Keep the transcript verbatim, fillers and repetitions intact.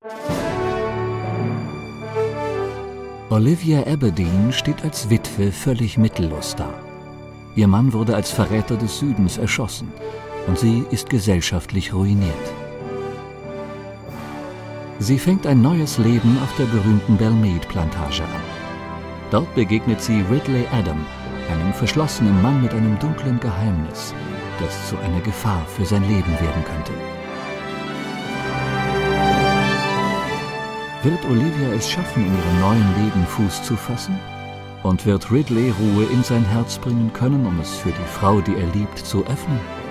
Olivia Aberdeen steht als Witwe völlig mittellos da. Ihr Mann wurde als Verräter des Südens erschossen und sie ist gesellschaftlich ruiniert. Sie fängt ein neues Leben auf der berühmten Belmead-Plantage an. Dort begegnet sie Ridley Adam, einem verschlossenen Mann mit einem dunklen Geheimnis, das zu einer Gefahr für sein Leben werden könnte. Wird Olivia es schaffen, in ihrem neuen Leben Fuß zu fassen? Und wird Ridley Ruhe in sein Herz bringen können, um es für die Frau, die er liebt, zu öffnen?